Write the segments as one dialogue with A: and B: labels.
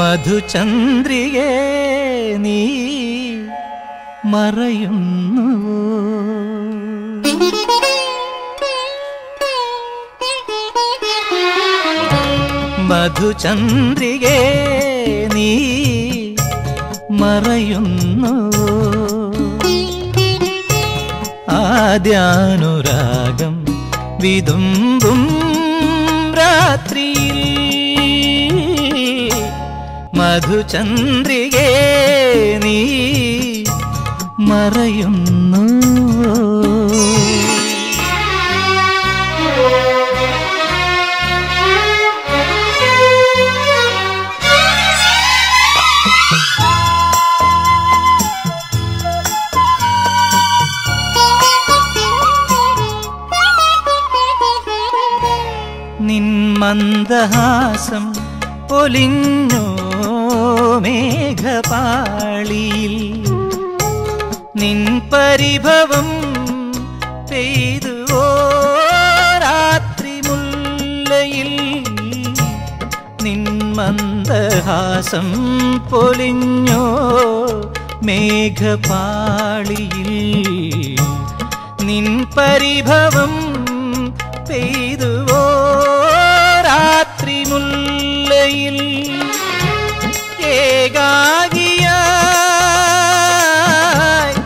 A: മധുചന്ദ്രികേ നീ മറയുന്നു. മധുചന്ദ്രികേ നീ മറയുന്നു. ആദ്യാനുരാഗം വിതുമ്പും രാത്രിയിൽ മധുചന്ദ്രികേ നീ മറയുന്നു. നിൻ മന്ദഹാസം പൊലിഞ്ഞോ മേഘപാളിയിൽ, നിൻ പരിഭവം പെയ്തുവോ രാത്രി മുല്ലയിൽ. നിൻ മന്ദഹാസം പൊലിഞ്ഞോ മേഘപാളിയിൽ, നിൻ പരിഭവം പെയ്തുവോ രാത്രി മുല്ലയിൽ. ഏകാകിയായി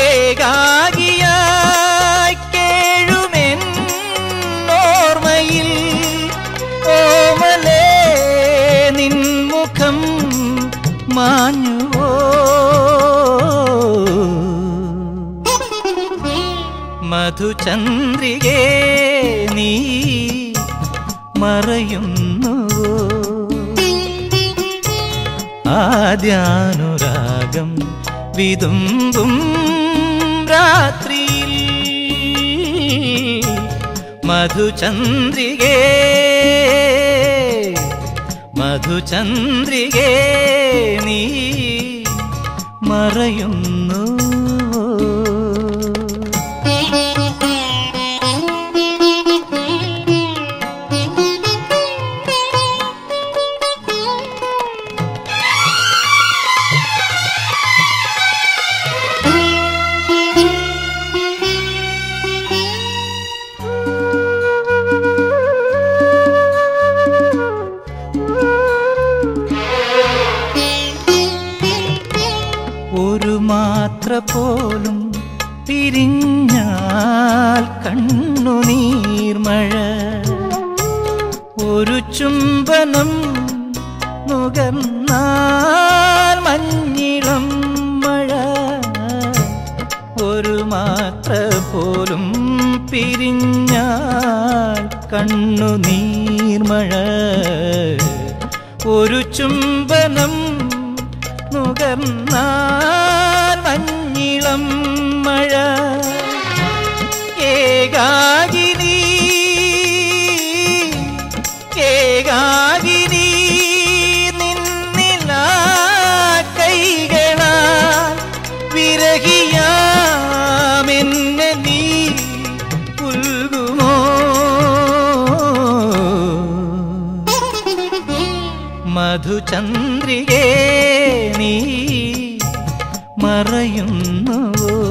A: ഏകാകിയായി കേഴുമെൻ ഓർമ്മയിൽ ഓമലേ നിൻമുഖം മാഞ്ഞുവോ. മധുചന്ദ്രികേ നീ മറയുന്നു. ആദ്യാനുരാഗം വിതുമ്പും രാത്രിയിൽ മധുചന്ദ്രികേ മധുചന്ദ്രികേ നീ മറയുന്നു. ഒരു മാത്ര പോലും പിരിഞ്ഞാൽ കണ്ണുനീർമഴ, ഒരു ചുംബനം നുകർന്നാൽ മഞ്ഞിളം മഴ. ഒരു മാത്ര പോലും പിരിഞ്ഞാൽ കണ്ണുനീർമഴ, ഒരു ചുംബനം നുകർന്നാൽ മഞ്ഞിളം മഴ. ഏകാകിനി ഏകാകിനി നിന്നിലാ കൈകളാൽ വിരഹിയാമെന്നെ നീ പുൽകുമോ. മധുചന്ദ്രികേ നീ മറയുന്നു.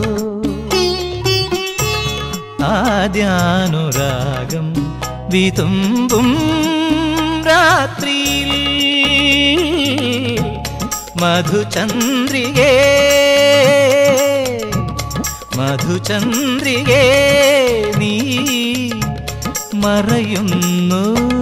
A: ആദ്യാനുരാഗം വിതുമ്പും രാത്രിയിൽ മധുചന്ദ്രികേ മധുചന്ദ്രികേ നീ മറയുന്നു.